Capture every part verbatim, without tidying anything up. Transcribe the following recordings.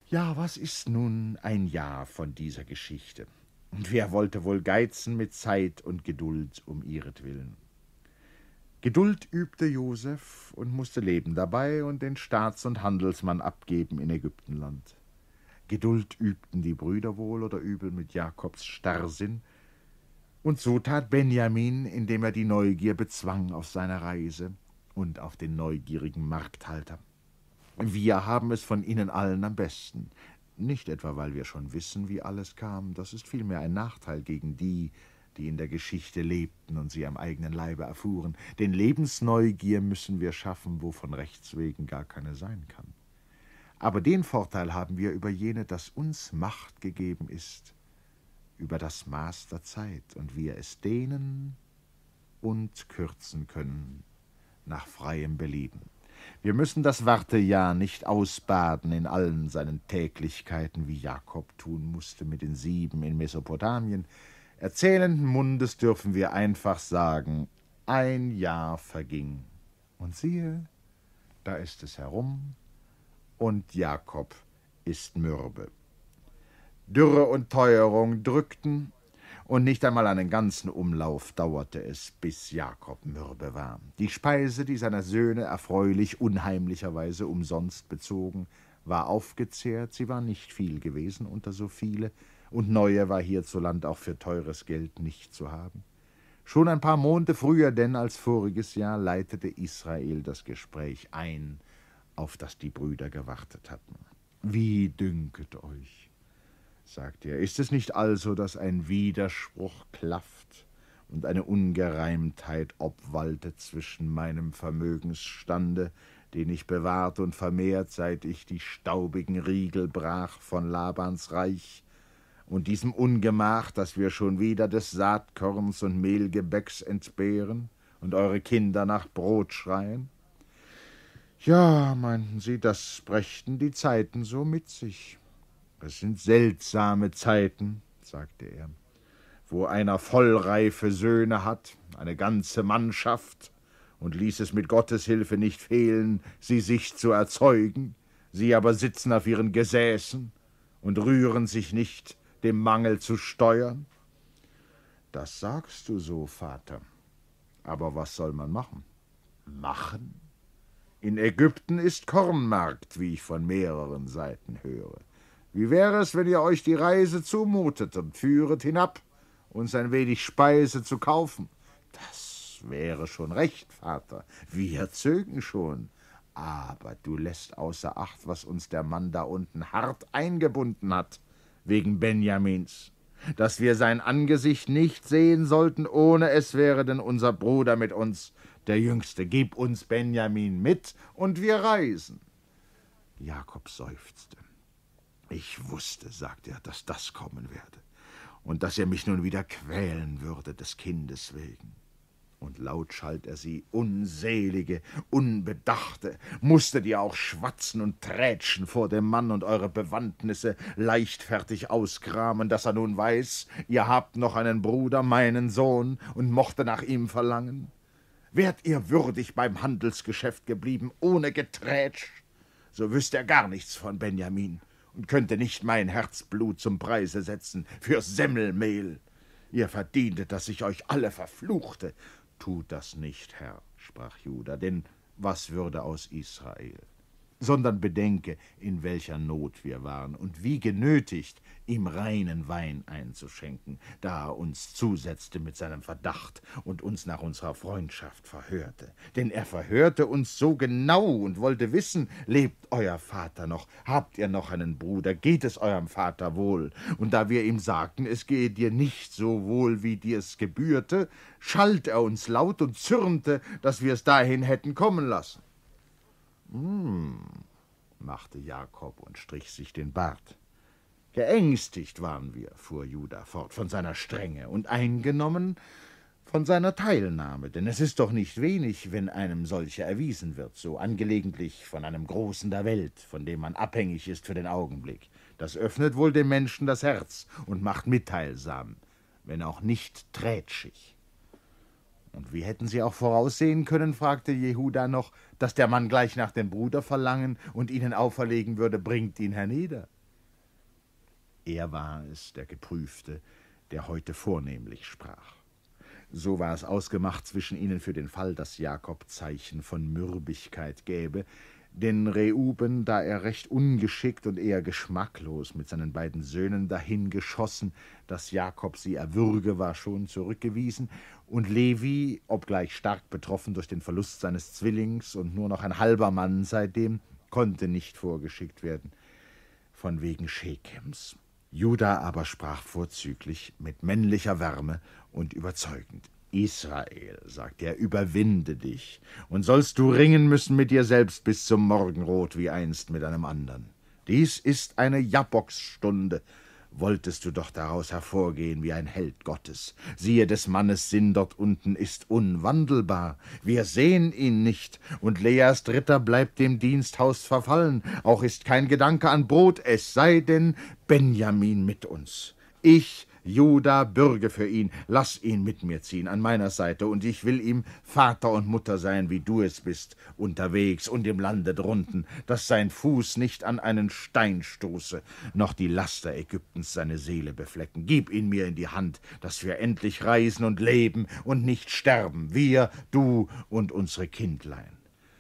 Ja, was ist nun ein Jahr von dieser Geschichte? Und wer wollte wohl geizen mit Zeit und Geduld um ihretwillen? Geduld übte Josef und musste leben dabei und den Staats- und Handelsmann abgeben in Ägyptenland. Geduld übten die Brüder wohl oder übel mit Jakobs Starrsinn, und so tat Benjamin, indem er die Neugier bezwang auf seiner Reise und auf den neugierigen Markthalter. Wir haben es von ihnen allen am besten. Nicht etwa, weil wir schon wissen, wie alles kam, das ist vielmehr ein Nachteil gegen die, die in der Geschichte lebten und sie am eigenen Leibe erfuhren. Denn Lebensneugier müssen wir schaffen, wo von Rechts wegen gar keine sein kann. Aber den Vorteil haben wir über jene, dass uns Macht gegeben ist, über das Maß der Zeit, und wir es dehnen und kürzen können, nach freiem Belieben. Wir müssen das Wartejahr nicht ausbaden in allen seinen Täglichkeiten, wie Jakob tun musste mit den Sieben in Mesopotamien. Erzählenden Mundes dürfen wir einfach sagen, ein Jahr verging. Und siehe, da ist es herum, und Jakob ist mürbe. Dürre und Teuerung drückten, und nicht einmal einen ganzen Umlauf dauerte es, bis Jakob mürbe war. Die Speise, die seiner Söhne erfreulich unheimlicherweise umsonst bezogen, war aufgezehrt, sie war nicht viel gewesen unter so viele, und neue war hierzuland auch für teures Geld nicht zu haben. Schon ein paar Monate früher denn als voriges Jahr leitete Israel das Gespräch ein, auf das die Brüder gewartet hatten. »Wie dünket euch?« sagt er, »ist es nicht also, dass ein Widerspruch klafft und eine Ungereimtheit obwaltet zwischen meinem Vermögensstande, den ich bewahrt und vermehrt, seit ich die staubigen Riegel brach von Labans Reich, und diesem Ungemach, dass wir schon wieder des Saatkorns und Mehlgebäcks entbehren und eure Kinder nach Brot schreien?« Ja, meinten sie, das brächten die Zeiten so mit sich. »Es sind seltsame Zeiten«, sagte er, »wo einer vollreife Söhne hat, eine ganze Mannschaft, und ließ es mit Gottes Hilfe nicht fehlen, sie sich zu erzeugen, sie aber sitzen auf ihren Gesäßen und rühren sich nicht, dem Mangel zu steuern.« »Das sagst du so, Vater. Aber was soll man machen?« »Machen? In Ägypten ist Kornmarkt, wie ich von mehreren Seiten höre. Wie wäre es, wenn ihr euch die Reise zumutet und führet hinab, uns ein wenig Speise zu kaufen?« »Das wäre schon recht, Vater. Wir zögen schon. Aber du lässt außer Acht, was uns der Mann da unten hart eingebunden hat, wegen Benjamins, dass wir sein Angesicht nicht sehen sollten, ohne es wäre denn unser Bruder mit uns, der Jüngste. Gib uns Benjamin mit, und wir reisen.« Jakob seufzte. »Ich wusste«, sagte er, »dass das kommen werde und dass er mich nun wieder quälen würde des Kindes wegen.« Und laut schalt er sie, »Unselige, Unbedachte, musstet ihr auch schwatzen und trätschen vor dem Mann und eure Bewandtnisse leichtfertig auskramen, dass er nun weiß, ihr habt noch einen Bruder, meinen Sohn, und mochte nach ihm verlangen? Wärt ihr würdig beim Handelsgeschäft geblieben, ohne Geträtsch, so wüsst er gar nichts von Benjamin und könnte nicht mein Herzblut zum Preise setzen fürs Semmelmehl. Ihr verdientet, dass ich euch alle verfluchte.« »Tut das nicht, Herr«, sprach Juda, »denn was würde aus Israel? Sondern bedenke, in welcher Not wir waren und wie genötigt, ihm reinen Wein einzuschenken, da er uns zusetzte mit seinem Verdacht und uns nach unserer Freundschaft verhörte. Denn er verhörte uns so genau und wollte wissen, lebt euer Vater noch, habt ihr noch einen Bruder, geht es eurem Vater wohl? Und da wir ihm sagten, es gehe dir nicht so wohl, wie dir es gebührte, schalt er uns laut und zürnte, dass wir es dahin hätten kommen lassen.« »Hm«, machte Jakob und strich sich den Bart. »Geängstigt waren wir«, fuhr Juda fort, »von seiner Strenge und eingenommen von seiner Teilnahme, denn es ist doch nicht wenig, wenn einem solche erwiesen wird, so angelegentlich von einem Großen der Welt, von dem man abhängig ist für den Augenblick. Das öffnet wohl dem Menschen das Herz und macht mitteilsam, wenn auch nicht trätschig.« »Und wie hätten Sie auch voraussehen können«, fragte Jehuda noch, »dass der Mann gleich nach dem Bruder verlangen und ihnen auferlegen würde, bringt ihn hernieder? Er war es, der Geprüfte, der heute vornehmlich sprach. So war es ausgemacht zwischen ihnen für den Fall, dass Jakob Zeichen von Mürbigkeit gäbe, denn Reuben, da er recht ungeschickt und eher geschmacklos mit seinen beiden Söhnen dahin geschossen, dass Jakob sie erwürge, war schon zurückgewiesen, und Levi, obgleich stark betroffen durch den Verlust seines Zwillings und nur noch ein halber Mann seitdem, konnte nicht vorgeschickt werden, von wegen Schekems. Juda aber sprach vorzüglich mit männlicher Wärme und überzeugend. Israel, sagte er, überwinde dich, und sollst du ringen müssen mit dir selbst bis zum Morgenrot wie einst mit einem andern. Dies ist eine Jabboksstunde. Wolltest du doch daraus hervorgehen wie ein Held Gottes. Siehe, des Mannes Sinn dort unten ist unwandelbar. Wir sehen ihn nicht, und Leas Dritter bleibt dem Diensthaus verfallen. Auch ist kein Gedanke an Brot, es sei denn Benjamin mit uns. Ich, Juda, bürge für ihn, lass ihn mit mir ziehen, an meiner Seite, und ich will ihm Vater und Mutter sein, wie du es bist, unterwegs und im Lande drunten, dass sein Fuß nicht an einen Stein stoße, noch die Laster Ägyptens seine Seele beflecken. Gib ihn mir in die Hand, dass wir endlich reisen und leben und nicht sterben, wir, du und unsere Kindlein.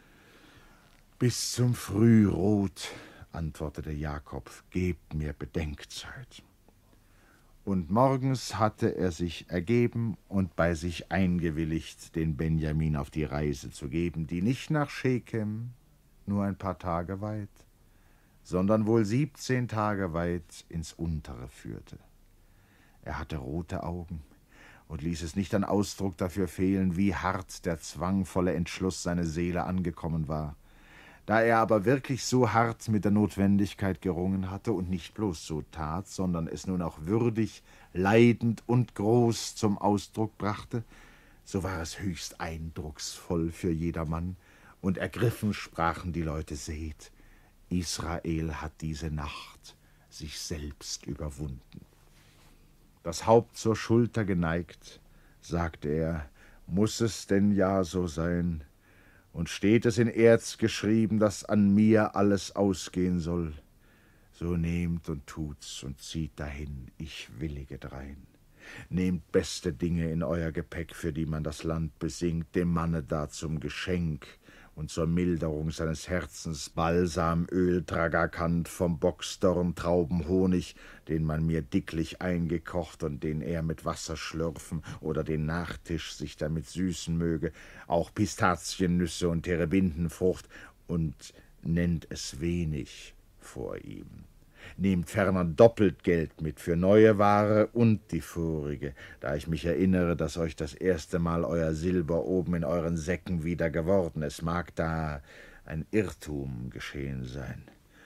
Bis zum Frührot, antwortete Jakob, gebt mir Bedenkzeit. Und morgens hatte er sich ergeben und bei sich eingewilligt, den Benjamin auf die Reise zu geben, die nicht nach Schekem, nur ein paar Tage weit, sondern wohl siebzehn Tage weit ins Untere führte. Er hatte rote Augen und ließ es nicht an Ausdruck dafür fehlen, wie hart der zwangvolle Entschluss seine Seele angekommen war. Da er aber wirklich so hart mit der Notwendigkeit gerungen hatte und nicht bloß so tat, sondern es nun auch würdig, leidend und groß zum Ausdruck brachte, so war es höchst eindrucksvoll für jedermann, und ergriffen sprachen die Leute, seht, Israel hat diese Nacht sich selbst überwunden. Das Haupt zur Schulter geneigt, sagte er, muß es denn ja so sein? Und steht es in Erz geschrieben, dass an mir alles ausgehen soll, so nehmt und tut's und zieht dahin, ich willige drein. Nehmt beste Dinge in euer Gepäck, für die man das Land besingt, dem Manne da zum Geschenk und zur Milderung seines Herzens Balsam, Öl, Tragakant, vom Bocksdorn, Trauben, Honig, den man mir dicklich eingekocht und den er mit Wasser schlürfen oder den Nachtisch sich damit süßen möge, auch Pistaziennüsse und Terebintenfrucht, und nennt es wenig vor ihm. Nehmt ferner doppelt Geld mit für neue Ware und die vorige, da ich mich erinnere, dass euch das erste Mal euer Silber oben in euren Säcken wieder geworden. Es mag da ein Irrtum geschehen sein.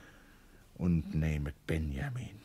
Und nehmet Benjamin.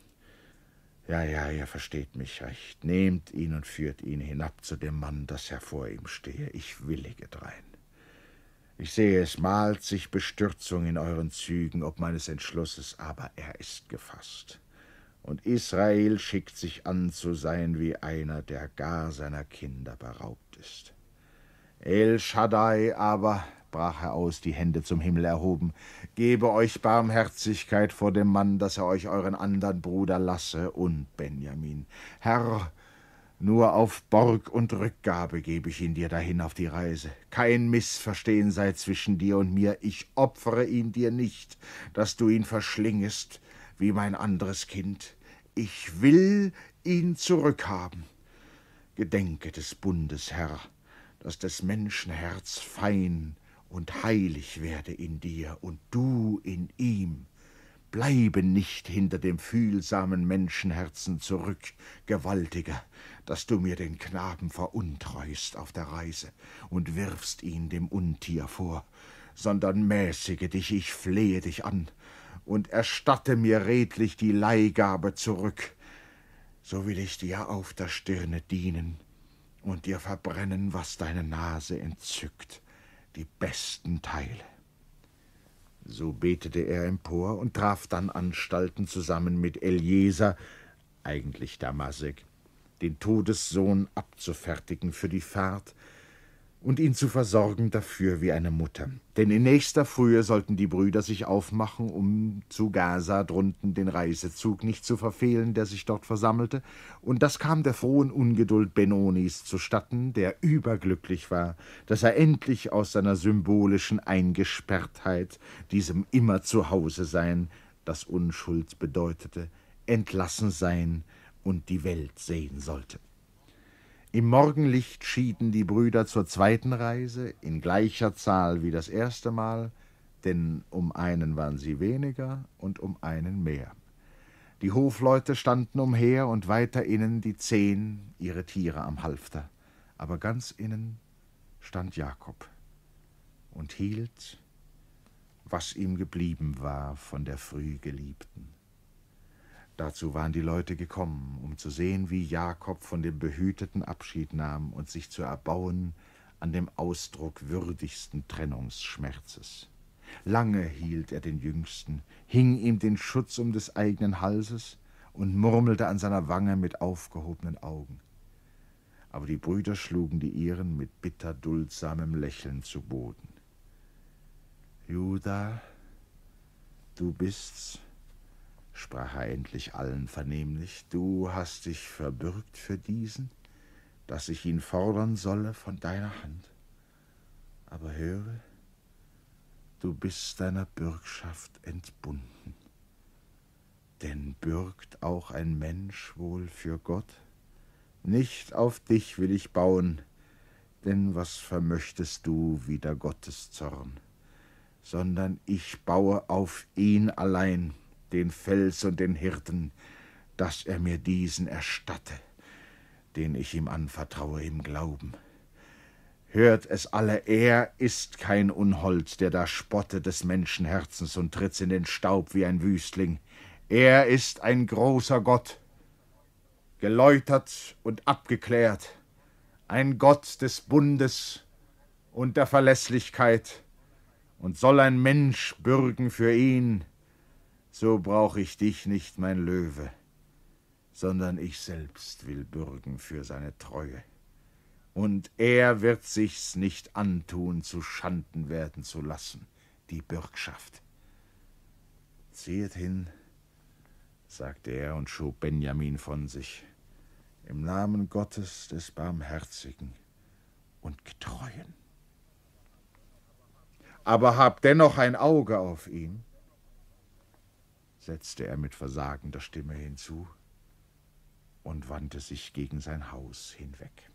Ja, ja, ihr versteht mich recht. Nehmt ihn und führt ihn hinab zu dem Mann, dass er vor ihm stehe. Ich willige drein. Ich sehe, es malt sich Bestürzung in euren Zügen ob meines Entschlusses, aber er ist gefasst. Und Israel schickt sich an zu sein wie einer, der gar seiner Kinder beraubt ist. El Shaddai aber, brach er aus, die Hände zum Himmel erhoben, gebe euch Barmherzigkeit vor dem Mann, dass er euch euren andern Bruder lasse und Benjamin. Herr, nur auf Borg und Rückgabe gebe ich ihn dir dahin auf die Reise. Kein Missverstehen sei zwischen dir und mir. Ich opfere ihn dir nicht, dass du ihn verschlingest wie mein anderes Kind. Ich will ihn zurückhaben. Gedenke des Bundes, Herr, dass des Menschen Herz fein und heilig werde in dir und du in ihm. Bleibe nicht hinter dem fühlsamen Menschenherzen zurück, Gewaltiger, dass du mir den Knaben veruntreust auf der Reise und wirfst ihn dem Untier vor, sondern mäßige dich, ich flehe dich an, und erstatte mir redlich die Leihgabe zurück, so will ich dir auf der Stirne dienen und dir verbrennen, was deine Nase entzückt, die besten Teile. So betete er empor und traf dann Anstalten zusammen mit Eliezer, eigentlich Damasek, den Todessohn abzufertigen für die Fahrt, und ihn zu versorgen dafür wie eine Mutter. Denn in nächster Frühe sollten die Brüder sich aufmachen, um zu Gaza drunten den Reisezug nicht zu verfehlen, der sich dort versammelte, und das kam der frohen Ungeduld Benonis zustatten, der überglücklich war, dass er endlich aus seiner symbolischen Eingesperrtheit, diesem immer zu Hause sein, das Unschuld bedeutete, entlassen sein und die Welt sehen sollte. Im Morgenlicht schieden die Brüder zur zweiten Reise, in gleicher Zahl wie das erste Mal, denn um einen waren sie weniger und um einen mehr. Die Hofleute standen umher und weiter innen die Zehn, ihre Tiere am Halfter. Aber ganz innen stand Jakob und hielt, was ihm geblieben war von der früh Geliebten. Dazu waren die Leute gekommen, um zu sehen, wie Jakob von dem Behüteten Abschied nahm und sich zu erbauen an dem Ausdruck würdigsten Trennungsschmerzes. Lange hielt er den Jüngsten, hing ihm den Schutz um des eigenen Halses und murmelte an seiner Wange mit aufgehobenen Augen. Aber die Brüder schlugen die ihren mit bitter duldsamem Lächeln zu Boden. »Juda, du bist's«, sprach er endlich allen vernehmlich, »du hast dich verbürgt für diesen, dass ich ihn fordern solle von deiner Hand. Aber höre, du bist deiner Bürgschaft entbunden. Denn bürgt auch ein Mensch wohl für Gott? Nicht auf dich will ich bauen, denn was vermöchtest du wider Gottes Zorn, sondern ich baue auf ihn allein, den Fels und den Hirten, dass er mir diesen erstatte, den ich ihm anvertraue im Glauben. Hört es alle, er ist kein Unhold, der da spottet des Menschenherzens und tritt in den Staub wie ein Wüstling. Er ist ein großer Gott, geläutert und abgeklärt, ein Gott des Bundes und der Verlässlichkeit, und soll ein Mensch bürgen für ihn, so brauch ich dich nicht, mein Löwe, sondern ich selbst will bürgen für seine Treue. Und er wird sich's nicht antun, zu Schanden werden zu lassen, die Bürgschaft. Ziehet hin, sagte er und schob Benjamin von sich, im Namen Gottes des Barmherzigen und Getreuen. Aber habt dennoch ein Auge auf ihn, setzte er mit versagender Stimme hinzu und wandte sich gegen sein Haus hinweg.